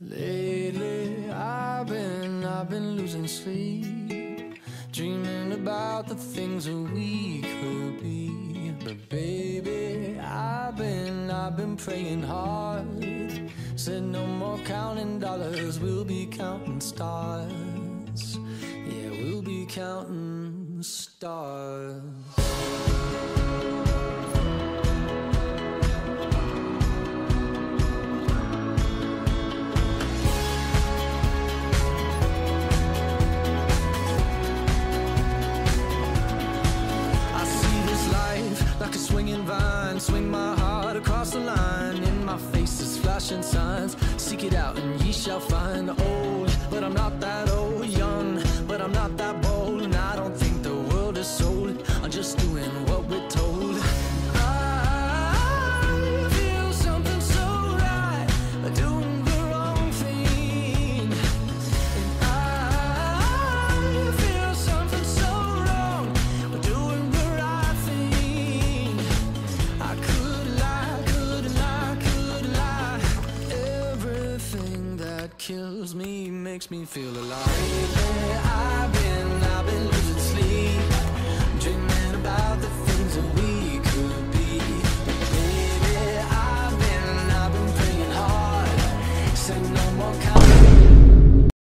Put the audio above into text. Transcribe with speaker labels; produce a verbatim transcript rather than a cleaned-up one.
Speaker 1: Lately, I've been, I've been losing sleep, dreaming about the things that we could be. But baby, I've been, I've been praying hard. Said no more counting dollars, we'll be counting stars. Yeah, we'll be counting stars. Like a swinging vine, swing my heart across the line. In my face is flashing signs. Seek it out and ye shall find. Old, but I'm not that old. Young, but I'm not that bold. And I don't think the world is sold. I'm just doing what we're told. I feel something so right, doing the wrong thing. And I feel something so wrong, doing the right thing. I could lie, could lie, could lie. Everything that kills me makes me feel alive. Lately, I've been, I've been losing